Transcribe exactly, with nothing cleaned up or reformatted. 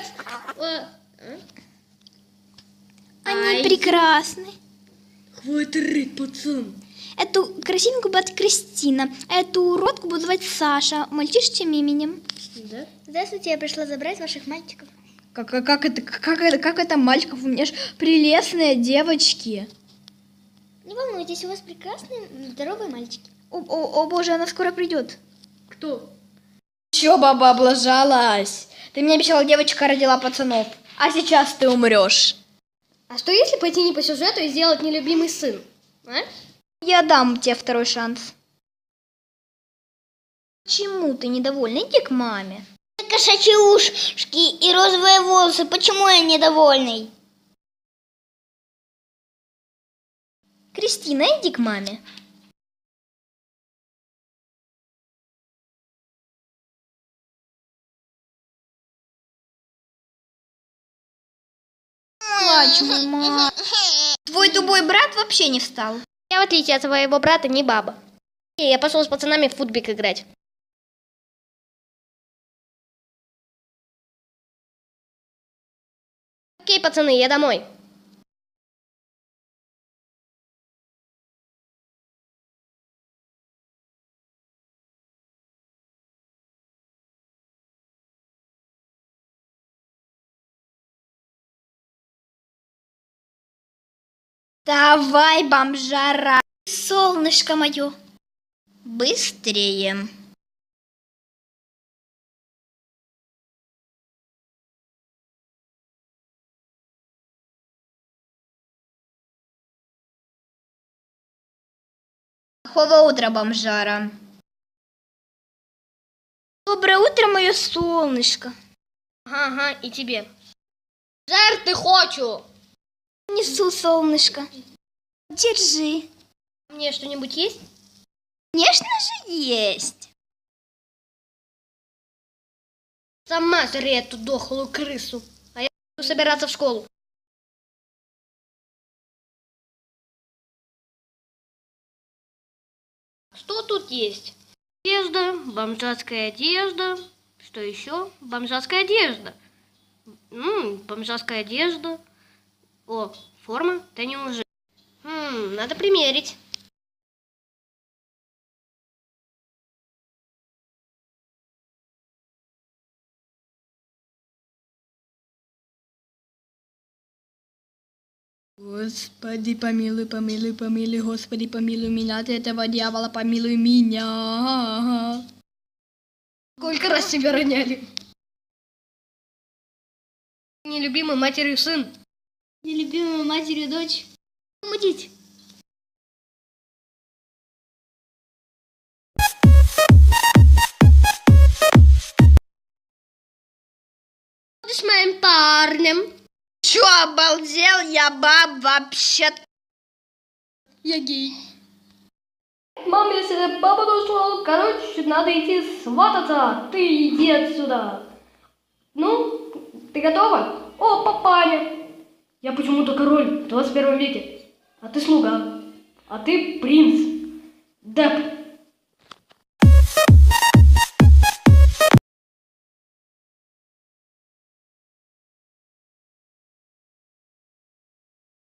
Они прекрасны. Хватит рыть, пацан. Эту красивенькую будет Кристина, а эту уродку буду звать Саша, мальчишечьим именем. Да? Здравствуйте, я пришла забрать ваших мальчиков. Как, как, как, это, как, это, как это мальчиков? У меня ж прелестные девочки. Не волнуйтесь, у вас прекрасные, здоровые мальчики. О, о, о боже, она скоро придет. Кто? Чё, баба, облажалась? Ты мне обещала, девочка родила пацанов. А сейчас ты умрешь. А что если пойти не по сюжету и сделать нелюбимый сын? А? Я дам тебе второй шанс. Почему ты недовольна? Иди к маме. Кошачьи ушки и розовые волосы. Почему я недовольный? Кристина, иди к маме. Плачь, мой мама. Твой тупой брат вообще не встал. Я, в отличие от своего брата, не баба. И я пошел с пацанами в футбик играть. Окей, пацаны, я домой. Давай, бомжара. Солнышко мое. Быстрее. Плохого утра, бомжара. Доброе утро, мое солнышко. Ага, ага, и тебе. Жарти хочу! Несу, солнышко. Держи. Мне что-нибудь есть? Конечно же есть. Сама жри эту дохлую крысу. А я буду собираться в школу. Что тут есть? Одежда, бомжатская одежда. Что еще? Бомжатская одежда. М-м, бомжатская одежда. О, форма? Да неужели? Хм, надо примерить. Господи, помилуй, помилуй, помилуй, Господи, помилуй меня от этого дьявола, помилуй меня. Сколько раз тебя роняли? Нелюбимой матерью сын. Нелюбимой матерью дочь. Мудить. Будешь моим парнем. Чё, обалдел? Я баб вообще. Я гей. Мам, если папа ушел, короче, надо идти свататься. Ты иди отсюда. Ну, ты готова? О, папаня. Я почему-то король в двадцать первом веке. А ты слуга. А ты принц. Деп.